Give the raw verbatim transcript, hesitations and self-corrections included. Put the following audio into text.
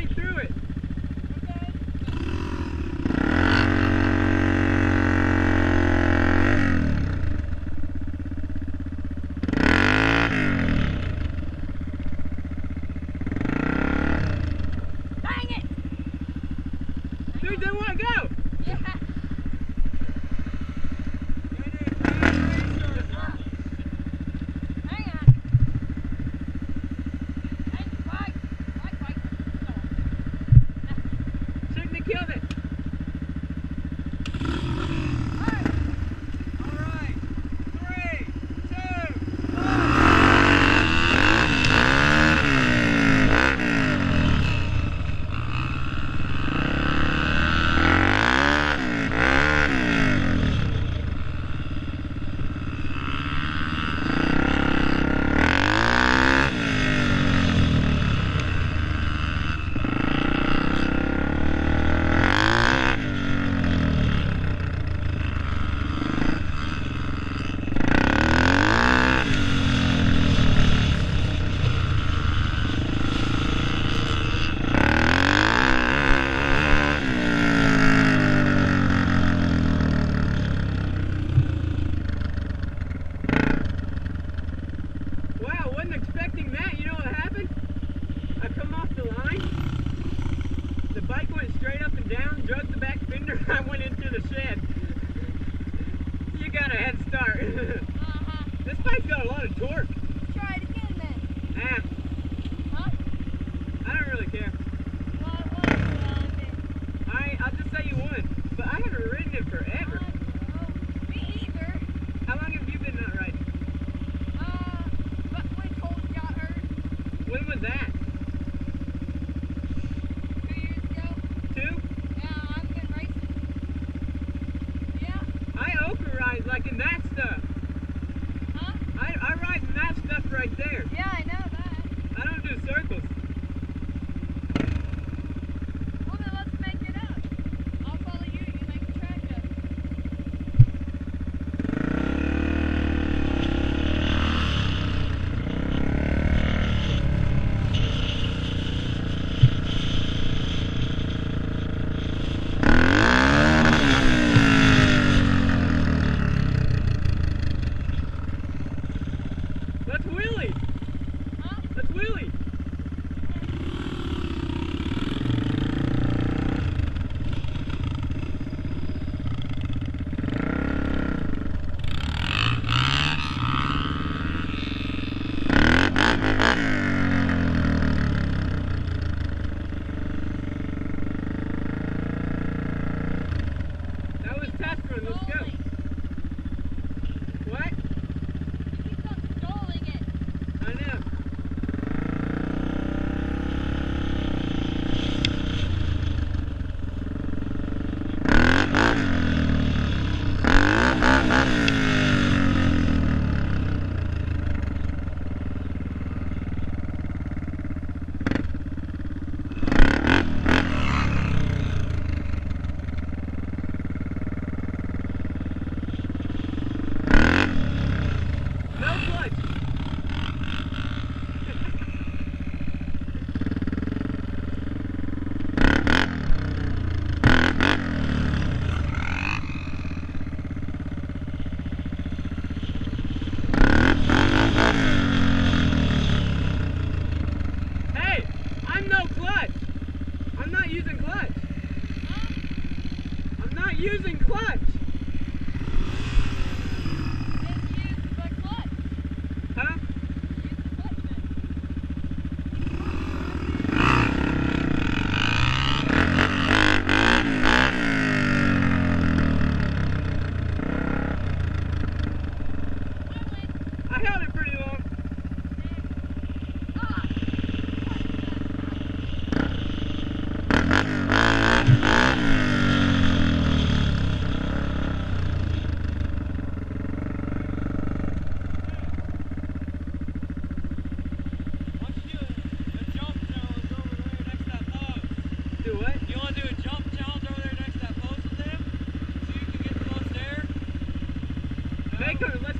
straight through it. Dude, they want to go! Yeah! Hang on! Hang on, bike! Bike, bike! Shouldn't have killed it! Alright! Alright! Three, two, one! Expecting that, you know what happened? I come off the line, the bike went straight up and down, drugged the back fender, I went into the shed. You got a head start. Uh-huh. This bike's got a lot of torque. Try it again then. Ah. Huh? I don't really care. What, what, what? I, I'll just say you won, but I haven't ridden it forever. Uh, me either. How long have you been not riding? When was that? Two years ago. Two? Yeah, I've been racing. Yeah. I ochre ride like in that stuff. Huh? I, I ride in that stuff right there. Yeah, I know that. I don't do circles. Well, then let's make it up. I'll follow you, you make the track up. Let's wheelie! Huh? Let's wheelie! That was test run, let's go. What? You keep on stalling it. I know. No clutch. Hey, I'm no clutch. I'm not using clutch. Huh? I'm not using clutch. Then use the clutch. Huh? Use the clutch then. I held it pretty long. Ah! Do what? You want to do a jump challenge over there next to that post with them? So you can get the most air? Baker, let's